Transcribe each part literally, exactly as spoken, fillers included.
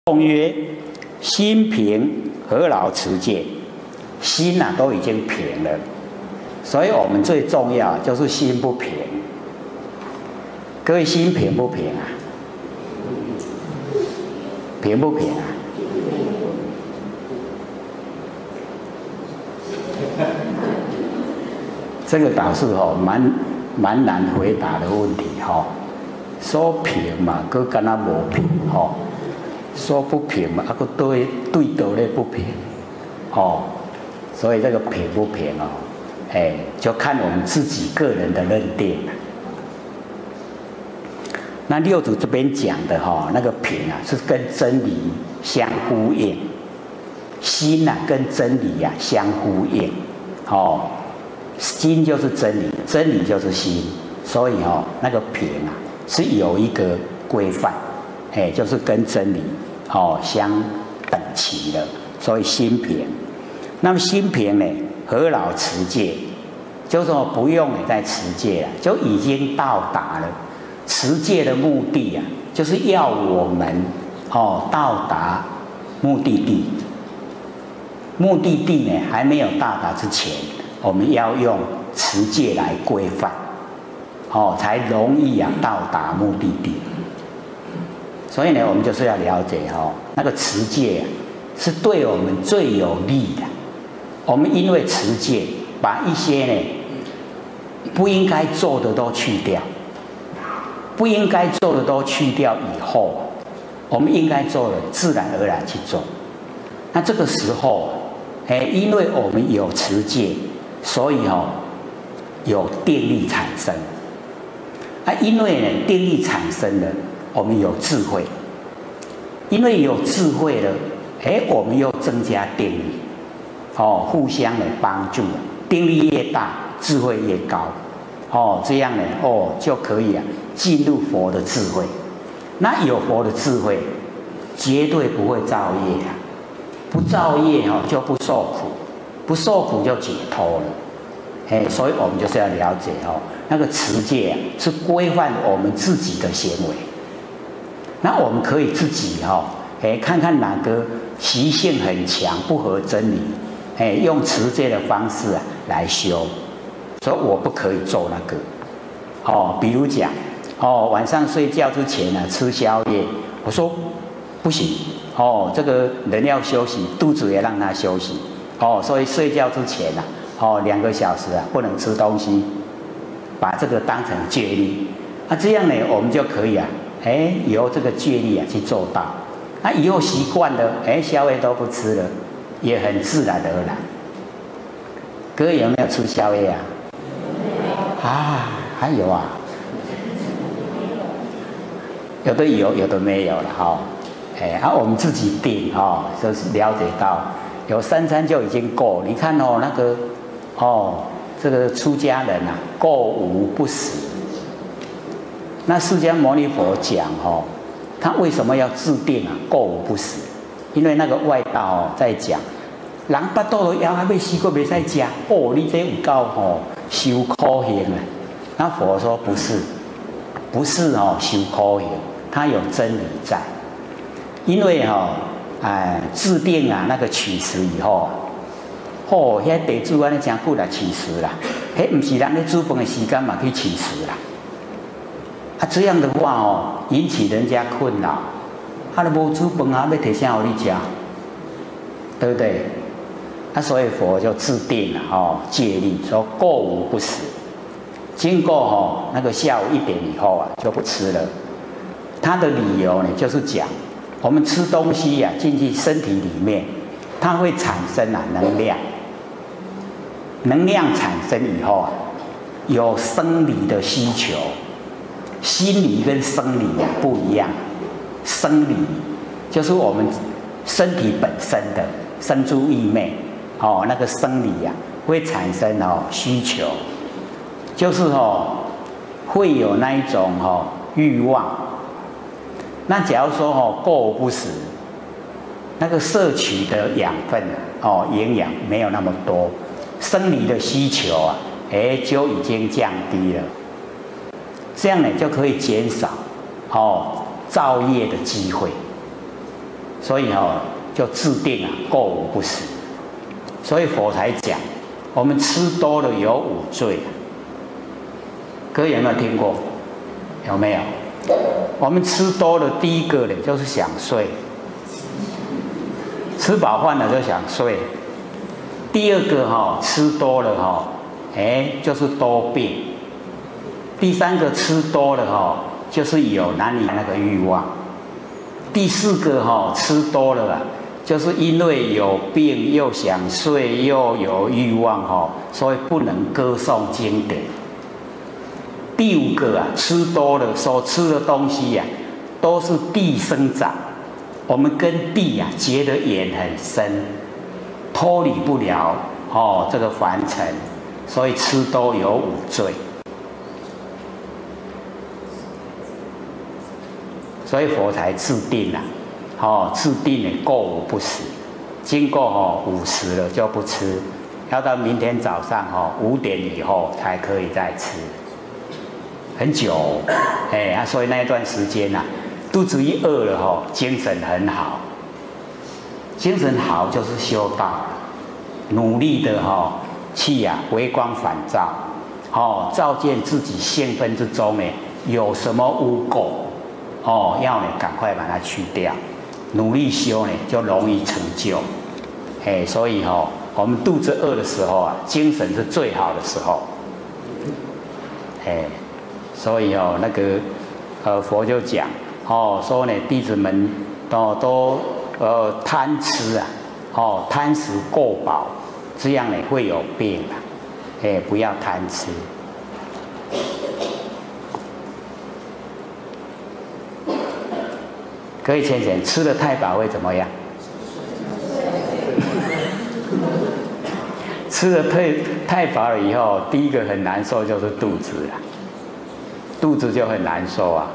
众曰：心平何劳持戒？心呐、啊、都已经平了，所以我们最重要就是心不平。各位心平不平啊？平不平啊？这个倒是吼蛮蛮难回答的问题吼。说平嘛，佮敢若无平吼；说不平嘛，啊佮对对倒咧不平吼。所以这个平不平哦，哎，就看我们自己个人的认定。那六祖这边讲的哈、哦，那个平啊，是跟真理相呼应，心呐、啊、跟真理呀、啊、相呼应，哦，心就是真理，真理就是心，所以哦，那个平啊是有一个规范，哎，就是跟真理哦相等齐的，所以心平。那么心平呢，何劳持戒？就是说不用你再持戒了，就已经到达了。持戒的目的啊，就是要我们哦到达目的地。目的地呢还没有到达之前，我们要用持戒来规范，哦，才容易啊到达目的地。所以呢，我们就是要了解哦，那个持戒啊，是对我们最有利的。我们因为持戒，把一些呢不应该做的都去掉。不应该做的都去掉以后，我们应该做的自然而然去做。那这个时候，哎，因为我们有持戒，所以哦有定力产生。啊，因为呢定力产生了，我们有智慧。因为有智慧了，哎，我们又增加定力，哦，互相的帮助，定力越大，智慧越高。哦，这样呢，哦，就可以啊，进入佛的智慧。那有佛的智慧，绝对不会造业啊！不造业哦，就不受苦，不受苦就解脱了。哎，所以我们就是要了解哦，那个持戒啊，是规范我们自己的行为。那我们可以自己哈、哦，哎，看看哪个习性很强，不合真理，哎，用持戒的方式啊来修。所以我不可以做那个，哦，比如讲，哦，晚上睡觉之前呢、啊、吃宵夜，我说不行，哦，这个人要休息，肚子也让他休息，哦，所以睡觉之前啊，哦，两个小时啊不能吃东西，把这个当成戒律，那、啊、这样呢，我们就可以啊，哎，由这个戒律啊去做到，那、啊、以后习惯了，哎，宵夜都不吃了，也很自然而然。各位有没有吃宵夜啊？啊，还有啊，有的有，有的没有了哈、哦。哎，啊，我们自己定哈、哦，就是了解到有三餐就已经够。你看哦，那个哦，这个出家人啊，过午不食。那释迦牟尼佛讲哦，他为什么要制定啊过午不食？因为那个外道哦在讲，人巴肚都枵，还要死过袂使食。哦，你这有够吼。修苦行啊，那佛说不是，不是哦修苦行，它有真理在。因为哈、哦，哎，制定啊那个取食以后啊，哦，遐地主安尼真久来取食啦，迄唔是人咧煮饭的时间嘛去取食啦。啊，这样的话哦，引起人家困扰，啊，你无煮饭啊，要提啥互你食，对不对？那所以佛就制定了哦戒律，说过午不食。经过哦那个下午一点以后啊就不吃了。他的理由呢就是讲，我们吃东西呀、啊、进去身体里面，它会产生啊能量。能量产生以后啊，有生理的需求，心理跟生理啊不一样。生理就是我们身体本身的生诸异昧。哦，那个生理呀、啊，会产生哦需求，就是哦会有那一种哦欲望。那假如说哦过午不食，那个摄取的养分哦营养没有那么多，生理的需求啊，哎就已经降低了。这样呢就可以减少哦造业的机会。 所以哦，就制定啊，过午不食。所以佛才讲，我们吃多了有五罪。各位有没有听过？有没有？我们吃多了，第一个呢就是想睡，吃饱饭了就想睡。第二个哈、哦，吃多了哈、哦，哎，就是多病。第三个吃多了哈、哦，就是有男女那个欲望。第四个哈、哦，吃多了啊，就是因为有病又想睡又有欲望哈、哦，所以不能歌颂经典。第五个啊，吃多了所吃的东西呀、啊，都是地生长，我们跟地呀、啊、结的缘很深，脱离不了哦这个凡尘，所以吃多有五罪。所以佛才制定了、啊，哦，制定了过午不食，经过哦午时了就不吃，要到明天早上哦五点以后才可以再吃，很久，哎啊，所以那一段时间呐、啊，肚子一饿了哦，精神很好，精神好就是修道，努力的哈去呀回光返照，哦，照见自己性分之中呢有什么污垢。哦，要呢赶快把它去掉，努力修呢就容易成就。哎，所以哦，我们肚子饿的时候啊，精神是最好的时候。哎，所以哦，那个呃佛就讲哦，说呢弟子们都都呃贪吃啊，哦贪食过饱，这样呢会有病啊。哎，不要贪吃。各位浅浅，吃的太饱会怎么样？吃的太太饱了以后，第一个很难受就是肚子了，肚子就很难受啊。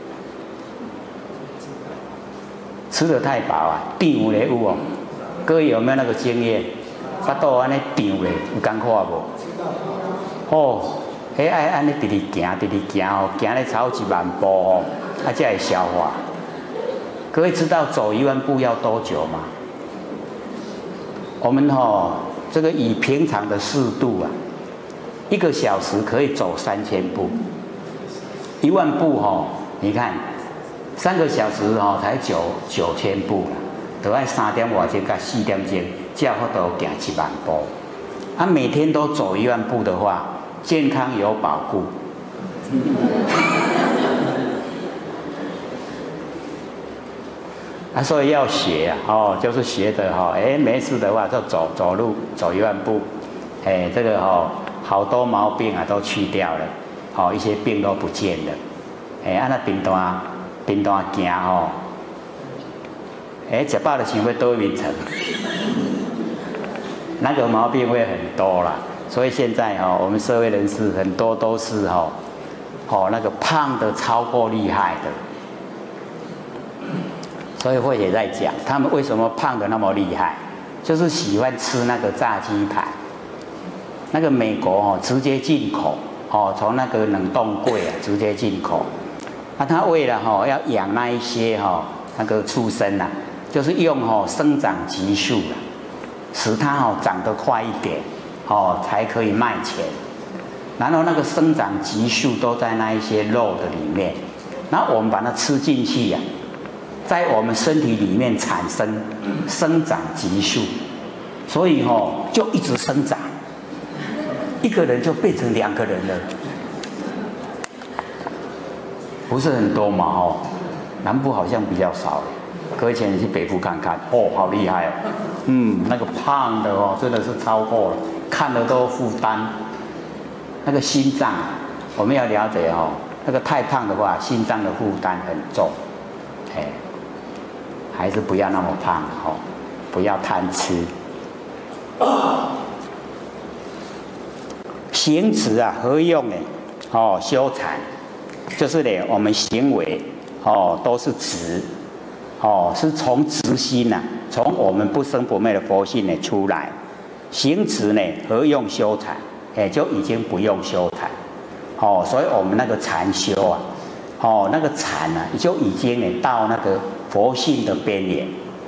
吃的太饱啊，胀咧有哦。各位有没有那个经验？巴肚安尼胀咧，有感觉无？哦，迄爱安尼直直行，直直行哦，行咧超一万步哦，啊才会消化。各位知道走一万步要多久吗？我们哦，这个以平常的速度啊，一个小时可以走三千步，一万步哦，你看三个小时哦才九九千步啦，得爱三点外钟到四点钟，才有法度行一万步。啊，每天都走一万步的话，健康有保护。啊，所以要学啊，哦，就是学的哈、哦，哎，没事的话就走走路，走一万步，哎，这个哦，好多毛病啊都去掉了，哦，一些病都不见了，哎，按那平单平单行哦，哎，吃饱了想要多眠床，那个毛病会很多啦，所以现在哈、哦，我们社会人士很多都是哈、哦，哦，那个胖的超过厉害的。所以慧姐在讲，他们为什么胖的那么厉害，就是喜欢吃那个炸鸡排。那个美国哦，直接进口哦，从那个冷冻柜啊直接进口。那、啊、他为了哈、哦、要养那一些哈、哦、那个畜生啊，就是用哦生长激素啊，使它哦长得快一点哦，才可以卖钱。然后那个生长激素都在那一些肉的里面，然后我们把它吃进去呀、啊。在我们身体里面产生生长激素，所以哦就一直生长，一个人就变成两个人了，不是很多嘛哦，南部好像比较少，各位前去北部看看，哦，好厉害哦，嗯，那个胖的哦真的是超过了，看了都负担，那个心脏我们要了解哦，那个太胖的话，心脏的负担很重，哎。还是不要那么胖哦，不要贪吃。行持啊，何用呢？哦，修禅就是呢，我们行为哦都是直，哦是从直心呐、啊，从我们不生不灭的佛性呢出来。行持呢，何用修禅？哎，就已经不用修禅。哦，所以我们那个禅修啊，哦那个禅啊，就已经呢到那个佛性的边缘，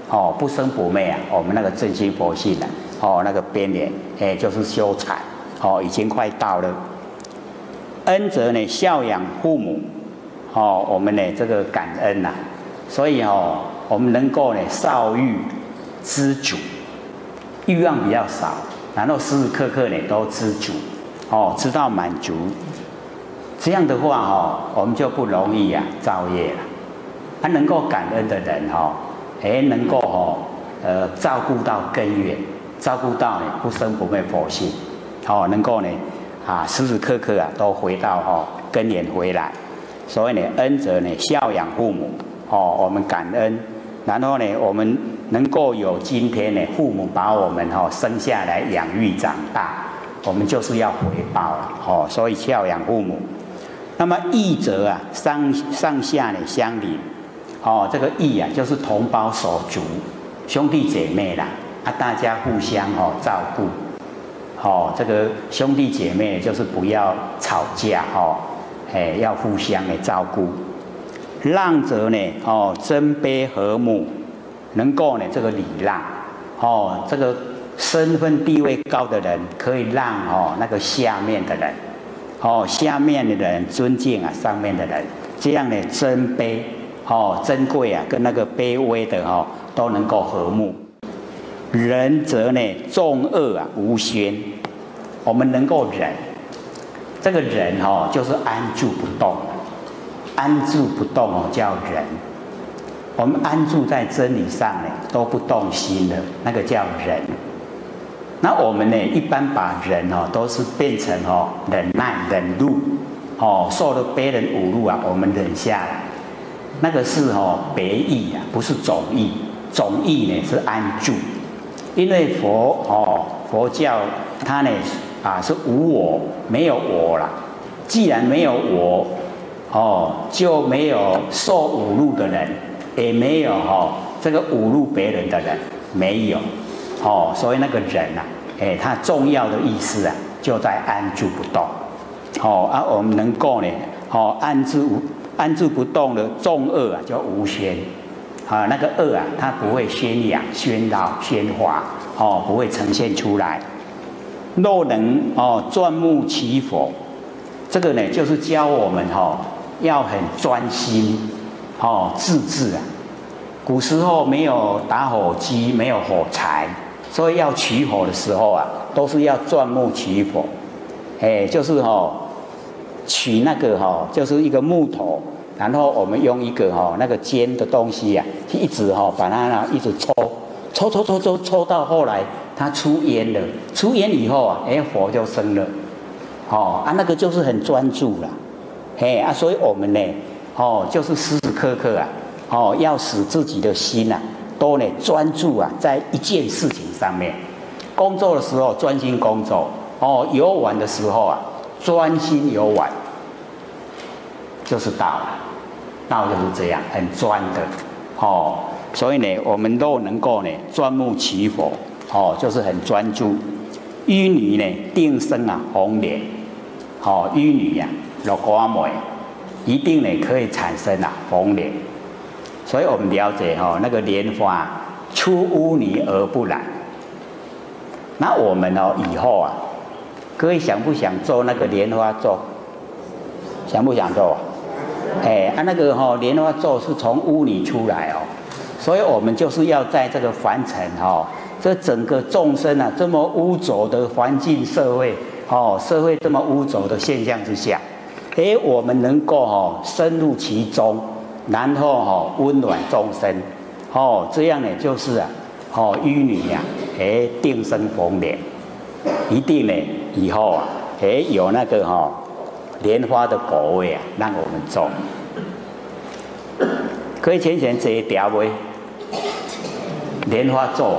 哦，不生不灭啊，我们那个正心佛性啊，哦，那个边缘，哎，就是修禅，哦，已经快到了。恩则呢，孝养父母，哦，我们呢这个感恩呐、啊，所以哦，我们能够呢少欲知足，欲望比较少，然后时时刻刻呢都知足，哦，知道满足。这样的话哦，我们就不容易啊造业了。他、啊、能够感恩的人哦，哎，能够哦，呃，照顾到根源，照顾到呢不生不灭佛性，哦，能够呢啊时时刻刻啊都回到哦根源回来。所以呢，恩则呢孝养父母，哦，我们感恩，然后呢，我们能够有今天呢，父母把我们哦生下来养育长大，我们就是要回报了，哦，所以孝养父母。那么义则啊，上上下呢相邻，哦，这个义啊就是同胞手足、兄弟姐妹啦，啊，大家互相哦照顾，哦，这个兄弟姐妹就是不要吵架哦，哎，要互相的照顾。让则呢，哦，尊卑和睦，能够呢这个礼让，哦，这个身份地位高的人可以让哦那个下面的人。哦，下面的人尊敬啊，上面的人，这样呢，尊卑，哦，珍贵啊，跟那个卑微的哦，都能够和睦。仁则呢，众恶啊，无宣。我们能够忍，这个忍哦，就是安住不动，安住不动哦，叫忍。我们安住在真理上呢，都不动心的，那个叫忍。那我们呢，一般把人哦，都是变成哦忍耐、忍辱，哦，受了别人侮辱啊，我们忍下来，那个是哦别义啊，不是总义。总义呢是安住，因为佛哦佛教它呢啊是无我，没有我啦。既然没有我，哦就没有受侮辱的人，也没有哦这个侮辱别人的人，没有。哦，所以那个人啊，哎，他重要的意思啊，就在安住不动。哦，啊，我们能够呢，哦，安住安住不动的众恶啊，叫无宣。啊，那个恶啊，它不会宣扬、喧闹、喧哗，哦，不会呈现出来。若能哦专目其佛，这个呢，就是教我们哦，要很专心，哦，自制啊。古时候没有打火机，没有火柴。所以要取火的时候啊，都是要钻木取火，哎，就是哦，取那个哦，就是一个木头，然后我们用一个哦那个尖的东西啊，一直哦把它呢一直抽，抽抽抽抽抽到后来它出烟了，出烟以后啊，哎火就生了，哦啊那个就是很专注了，嘿啊，所以我们呢，哦就是时时刻刻啊，哦要使自己的心啊。都呢专注啊，在一件事情上面。工作的时候专心工作，哦，游玩的时候啊，专心游玩，就是道了。道就是这样，很专的，哦。所以呢，我们都能够呢专目其佛，哦，就是很专注。淤女呢，定生啊红莲，哦，淤女呀、啊，落瓜梅，一定呢可以产生啊红莲。所以我们了解哈、哦，那个莲花出污泥而不染。那我们哦以后啊，各位想不想做那个莲花座？想不想做？哎，啊那个哈、哦、莲花座是从污泥出来哦，所以我们就是要在这个凡尘哈、哦，这整个众生啊这么污浊的环境社会哦，社会这么污浊的现象之下，哎，我们能够哦深入其中。然后哦，温暖众生，哦，这样呢就是啊，哦，淤女呀、啊，哎，定生红莲，一定呢以后啊，哎有那个哈、哦、莲花的果味啊，让我们种。可以浅浅这一条未？莲花座。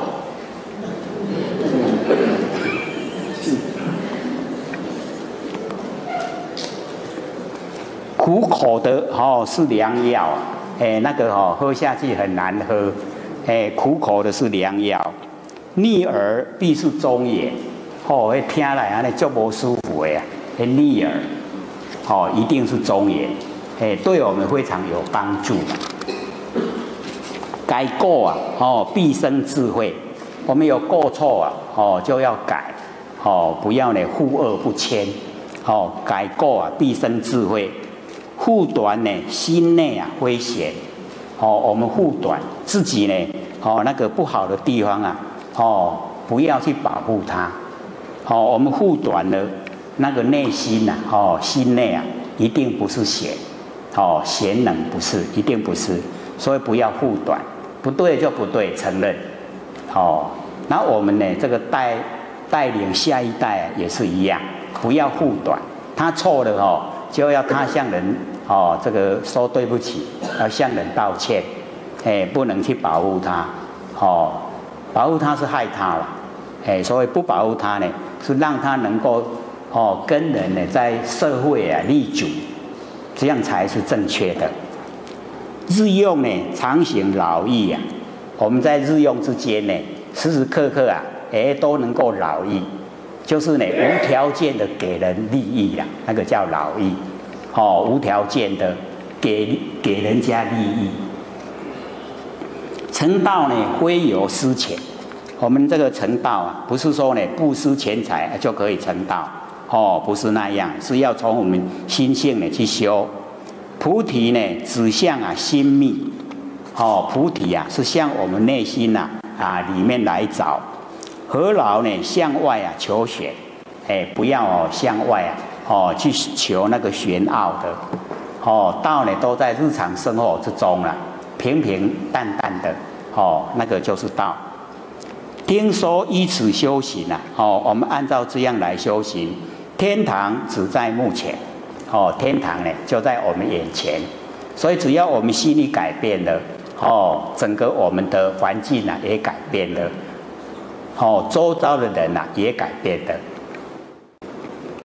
苦口的哦是良药，哎，那个哦喝下去很难喝，哎，苦口的是良药，逆耳必是中也，哦，会听来啊，那就不舒服的呀，会逆耳，哦，一定是中也，哎，对我们非常有帮助。 改过啊，哦，必生智慧。我们有过错啊，哦，就要改，哦，不要呢护恶不迁，哦，改过啊，必生智慧。护短呢，心内啊危险，哦，我们护短自己呢，哦，那个不好的地方啊，哦，不要去保护它，哦，我们护短了，那个内心呐、啊，哦，心内啊，一定不是贤，哦，贤能不是，一定不是，所以不要护短。不对就不对，承认，哦，那我们呢？这个带带领下一代、啊、也是一样，不要护短，他错了哦，就要他向人哦，这个说对不起，要向人道歉，哎，不能去保护他，哦，保护他是害他了，哎，所以不保护他呢，是让他能够哦跟人呢在社会啊立足，这样才是正确的。日用呢，常行劳逸啊，我们在日用之间呢，时时刻刻啊，哎都能够劳逸，就是呢无条件的给人利益啦，那个叫劳逸，哦，无条件的给给人家利益。成道呢，非有私钱，我们这个成道啊，不是说呢不施钱财就可以成道，哦，不是那样，是要从我们心性呢去修。菩提呢，指向啊心密，哦，菩提啊是向我们内心呐 啊, 啊里面来找，何劳呢向外啊求玄，哎，不要哦向外啊哦去求那个玄奥的，哦，道呢都在日常生活之中了、啊，平平淡淡的，哦，那个就是道。听说依此修行啊，哦，我们按照这样来修行，天堂只在目前。哦，天堂呢就在我们眼前，所以只要我们心里改变了，哦，整个我们的环境啊也改变了，哦，周遭的人啊也改变了，